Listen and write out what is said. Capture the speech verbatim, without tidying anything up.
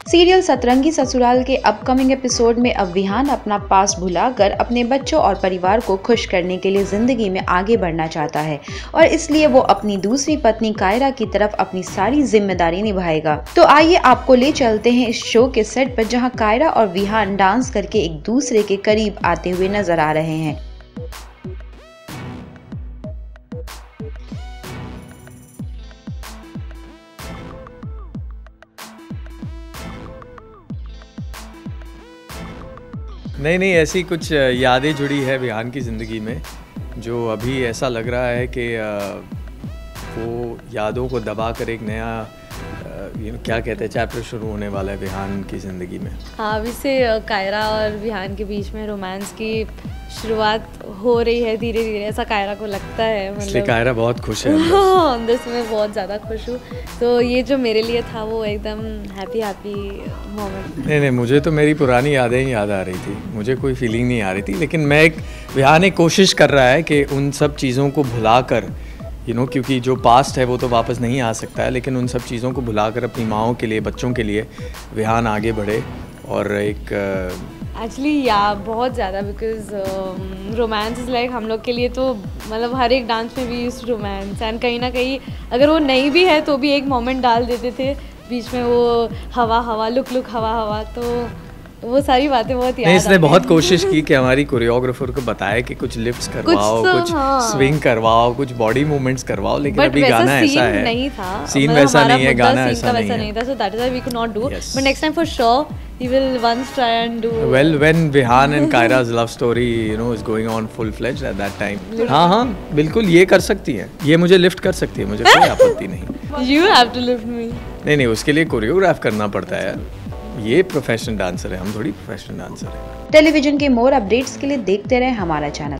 Serial सतरंगी ससुराल के अपकमिंग एपिसोड में अब विहान अपना पास भुलाकर अपने बच्चों और परिवार को खुश करने के लिए जिंदगी में आगे बढ़ना चाहता है और इसलिए वो अपनी दूसरी पत्नी कायरा की तरफ अपनी सारी जिम्मेदारी निभाएगा। तो आइए आपको ले चलते हैं इस शो के सेट पर, जहां कायरा और विहान डांस करके एक दूसरे के करीब आते हुए नजर आ रहे हैं। नहीं नहीं ऐसी कुछ यादें जुड़ी है विहान की ज़िंदगी में, जो अभी ऐसा लग रहा है कि वो यादों को दबा कर एक नया यू नो क्या कहते हैं चैप्टर शुरू होने वाला है विहान की ज़िंदगी में। हाँ, अभी से कायरा और विहान के बीच में रोमांस की शुरुआत हो रही है धीरे धीरे, ऐसा कायरा को लगता है। मतलब इसलिए कायरा बहुत खुश है। अंदर से मैं बहुत ज़्यादा खुश हूँ। तो ये जो मेरे लिए था वो एकदम हैप्पी हैप्पी मोमेंट। नहीं नहीं मुझे तो मेरी पुरानी यादें ही याद आ रही थी, मुझे कोई फीलिंग नहीं आ रही थी। लेकिन मैं एक विहान एक कोशिश कर रहा है कि उन सब चीज़ों को भुला कर यू नो क्योंकि जो पास्ट है वो तो वापस नहीं आ सकता है, लेकिन उन सब चीज़ों को भुलाकर अपनी माँओं के लिए, बच्चों के लिए विहान आगे बढ़े और एक एक्चुअली या बहुत ज़्यादा बिकॉज रोमांस इज़ लाइक हम लोग के लिए तो मतलब हर एक डांस में भी इस रोमांस एंड कहीं ना कहीं अगर वो नहीं भी है तो भी एक मोमेंट डाल देते थे बीच में, वो हवा हवा लुक लुक हवा हवा, तो वो सारी बातें बहुत याद। इसने बहुत कोशिश की कि हमारी कोरियोग्राफर को बताए कि कुछ लिफ्ट्स करवाओ, कुछ, कुछ हाँ। स्विंग करवाओ, कुछ बॉडी मूवमेंट्स करवाओ, लेकिन अभी गाना ऐसा है नहीं था, सीन वैसा नहीं है, गाना ऐसा नहीं था, so that is why we could not do, but next time for sure he will once try and do well when Vihan and Kaira's love story you know is going on full fledged at that time। हाँ हाँ बिल्कुल ये कर सकती है, ये मुझे lift कर सकती है, मुझे कोई आपत्ति नहीं। You have to lift me। नहीं नहीं उसके लिए कोरियोग्राफ करना पड़ता है यार, ये प्रोफेशनल डांसर है, हम थोड़ी प्रोफेशनल डांसर है। टेलीविजन के मोर अपडेट्स के लिए देखते रहे हमारा चैनल।